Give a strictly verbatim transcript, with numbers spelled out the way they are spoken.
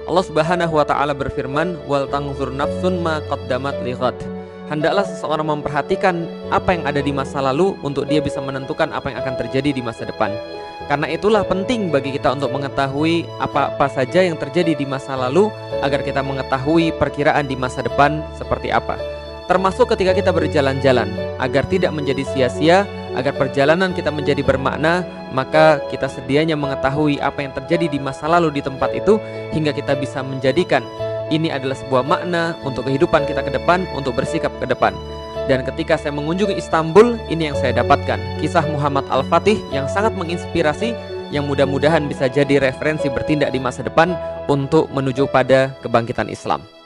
Allah Subhanahu wa taala berfirman, "Wal tanzur nafsun ma qaddamat lighad." Hendaklah seseorang memperhatikan apa yang ada di masa lalu untuk dia bisa menentukan apa yang akan terjadi di masa depan. Karena itulah penting bagi kita untuk mengetahui apa-apa saja yang terjadi di masa lalu agar kita mengetahui perkiraan di masa depan seperti apa. Termasuk ketika kita berjalan-jalan, agar tidak menjadi sia-sia, agar perjalanan kita menjadi bermakna, maka kita sedianya mengetahui apa yang terjadi di masa lalu di tempat itu hingga kita bisa menjadikan ini adalah sebuah makna untuk kehidupan kita ke depan, untuk bersikap ke depan. Dan ketika saya mengunjungi Istanbul, ini yang saya dapatkan. Kisah Muhammad Al-Fatih yang sangat menginspirasi, yang mudah-mudahan bisa jadi referensi bertindak di masa depan untuk menuju pada kebangkitan Islam.